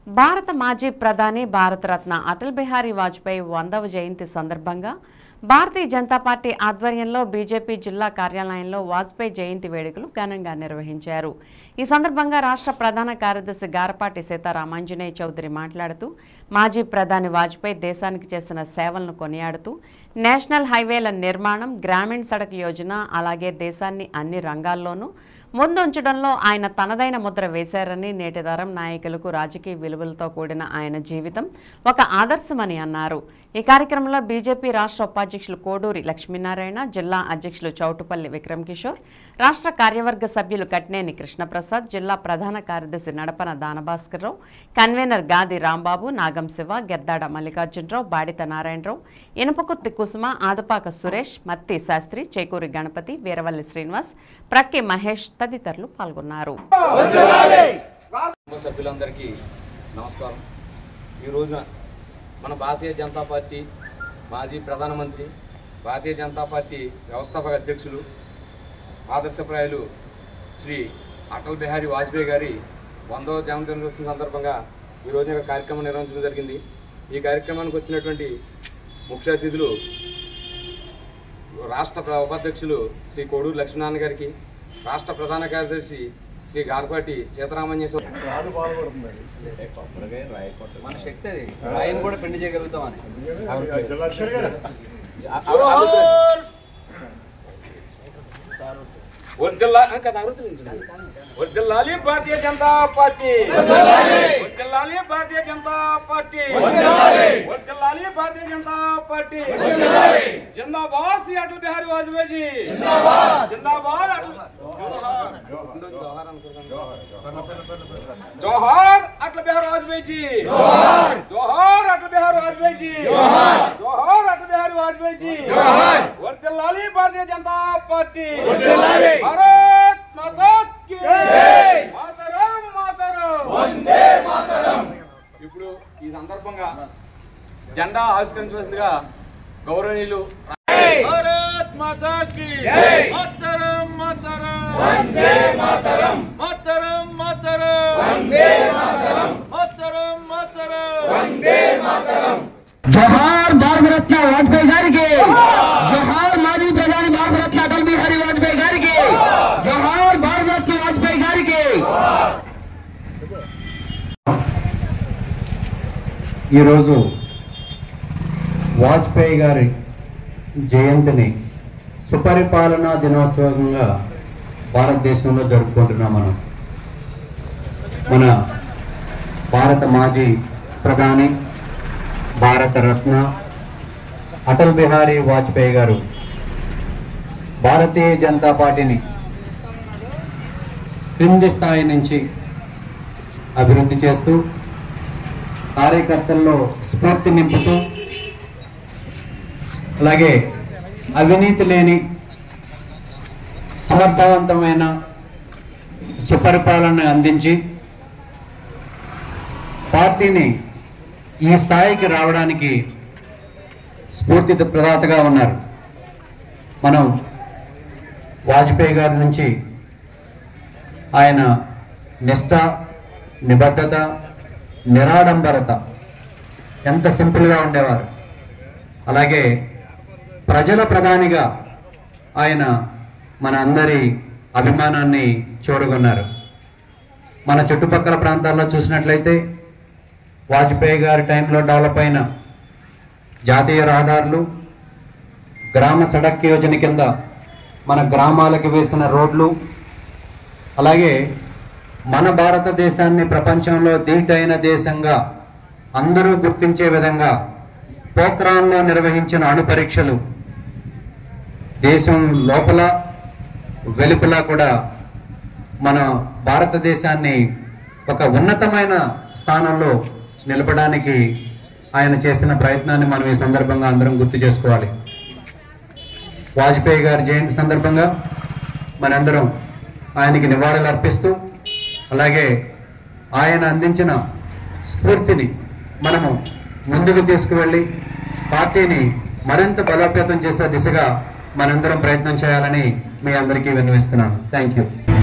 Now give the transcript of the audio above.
భారత మాజీ ప్రధాని భారతరత్న అటల్ బిహారీ వాజ్పేయి 100వ జయంతి సందర్భంగా భారతీయ జనతా పార్టీ ఆధ్వర్యంలో బీజేపీ జిల్లా కార్యాలయంలో వాజ్పేయి జయంతి వేడుకలు ఘనంగా నిర్వహించారు. ఈ సందర్భంగా రాష్ట్ర ప్రధాన కార్యదర్శి గారపాటి సీతారామాంజనేయ చౌదరి మాట్లాడుతూ మాజీ ప్రధాని వాజ్పేయి దేశానికి చేసిన సేవలను కొనియాడుతూ నేషనల్ హైవేల నిర్మాణం, గ్రామీణ సడక్ యోజన, అలాగే దేశాన్ని అన్ని రంగాల్లోనూ ముందుంచడంలో ఆయన తనదైన ముద్ర వేశారని, నేటి తరం నాయకులకు రాజకీయ విలువలతో కూడిన ఆయన జీవితం ఒక ఆదర్శమని అన్నారు. ఈ కార్యక్రమంలో బీజేపీ రాష్ట్ర ఉపాధ్యక్షులు కోడూరి లక్ష్మీనారాయణ, జిల్లా అధ్యక్షులు చౌటుపల్లి విక్రమ్ కిషోర్, రాష్ట్ర కార్యవర్గ సభ్యులు కట్నేని కృష్ణప్రసాద్, జిల్లా ప్రధాన కార్యదర్శి నడపన దానభాస్కర్రావు, కన్వీనర్ గాది రాంబాబు, నాగం శివ, గెద్దాడ మల్లికార్జునరావు, బాడిత నారాయణరావు, ఇనుపకుర్తి కుసుమ, ఆదుపాక సురేష్, మత్తి శాస్త్రి, చేకూరి గణపతి, వీరవల్లి శ్రీనివాస్, ప్రక్కి మహేష్ తదితరులు పాల్గొన్నారు. సభ్యులందరికీ నమస్కారం. ఈ రోజున మన భారతీయ జనతా పార్టీ మాజీ ప్రధానమంత్రి, భారతీయ జనతా పార్టీ వ్యవస్థాపక అధ్యక్షులు, ఆదర్శప్రాయులు శ్రీ అటల్ బిహారీ వాజ్పేయి గారి 100వ జన్మదినోత్సవం సందర్భంగా ఈ రోజున ఒక కార్యక్రమం నిర్వహించడం జరిగింది. ఈ కార్యక్రమానికి వచ్చినటువంటి ముఖ్య అతిథులు రాష్ట్ర ఉపాధ్యక్షులు శ్రీ కోడూరు లక్ష్మీనారాయణ గారికి, రాష్ట్ర ప్రధాన కార్యదర్శి శ్రీ గారపాటి సీతారామాంజనేయ మన శక్తి అది ఆయన కూడా పెళ్లి చేయగలుగుతామని వర్ధిల్లాలి భారతీయ జనతా పార్టీ, వర్ధిల్లాలి భారతీయ జనతా పార్టీ, వర్ధిల్లాలి భారతీయ జనతా పార్టీ. జిందాబాద్ శ్రీ అటల్ బిహారీ వాజ్పేయి జీ, జిందాబాద్. జోహార్ అటల్ బిహారీ వాజ్పేయి జీ, జోహార్ అటల్ బిహారీ వాజ్పేయి జీ, జోహార్ అటల్ బిహారీ వాజ్పేయి జీ. వర్ధిల్లాలి భారతీయ జనతా పార్టీ, భారత్ మాతా కీ జై, మాతరం మాతరం, వందే మాతరం. ఇప్పుడు ఈ సందర్భంగా జెండా ఆవిష్కరించవలసిందిగా గౌరవనీయులు భారత్ మాతా కీ జై, మాతరం మాతరం, వందే మాతరం, మాతరం మాతరం, వందే మాతరం, మాతరం మాతరం, వందే మాతరం. జోహార్ భారతరత్న వాజ్పేయి గారికి, జోహార్ మాజీ ప్రధాని భారతరత్న అటల్ బిహారీ వాజ్పేయి గారికి, జోహార్ భారతరత్న వాజ్పేయి గారికి. ఈరోజు వాజ్పేయి గారి జయంతిని సుపరిపాలనా దినోత్సవంగా భారతదేశంలో జరుపుకుంటున్నాం. మన భారత మాజీ ప్రధాని, భారతరత్న అటల్ బిహారీ వాజ్పేయి గారు భారతీయ జనతా పార్టీని క్రింది స్థాయి నుంచి అభివృద్ధి చేస్తూ, కార్యకర్తల్లో స్ఫూర్తి నింపుతూ, అలాగే అవినీతి లేని సమర్థవంతమైన సుపరిపాలన అందించి పార్టీని ఈ స్థాయికి రావడానికి స్ఫూర్తి ప్రదాతగా ఉన్నారు. మనం వాజ్పేయి గారి నుంచి ఆయన నిష్ఠ, నిబద్ధత, నిరాడంబరత, ఎంత సింపుల్గా ఉండేవారు. అలాగే ప్రజల ప్రధానిగా ఆయన మన అందరి అభిమానాన్ని చూరగొన్నారు. మన చుట్టుపక్కల ప్రాంతాల్లో చూసినట్లయితే వాజ్పేయి గారి టైంలో డెవలప్ అయిన జాతీయ రహదారులు, గ్రామ సడక్ యోజన కింద మన గ్రామాలకు వేసిన రోడ్లు, అలాగే మన భారతదేశాన్ని ప్రపంచంలో దీటైన దేశంగా అందరూ గుర్తించే విధంగా పోఖ్రాన్లో నిర్వహించిన అణు పరీక్షలు దేశం లోపల వెలుపల కూడా మన భారతదేశాన్ని ఒక ఉన్నతమైన స్థానంలో నిలపడానికి ఆయన చేసిన ప్రయత్నాన్ని మనం ఈ సందర్భంగా అందరం గుర్తు చేసుకోవాలి. వాజ్పేయి గారి జయంతి సందర్భంగా మనందరం ఆయనకి నివాళులు అర్పిస్తూ, అలాగే ఆయన అందించిన స్ఫూర్తిని మనము ముందుకు తీసుకువెళ్ళి పార్టీని మరింత బలోపేతం చేసే దిశగా మనందరం ప్రయత్నం చేయాలని మీ అందరికీ విన్నవిస్తున్నాను. Thank you.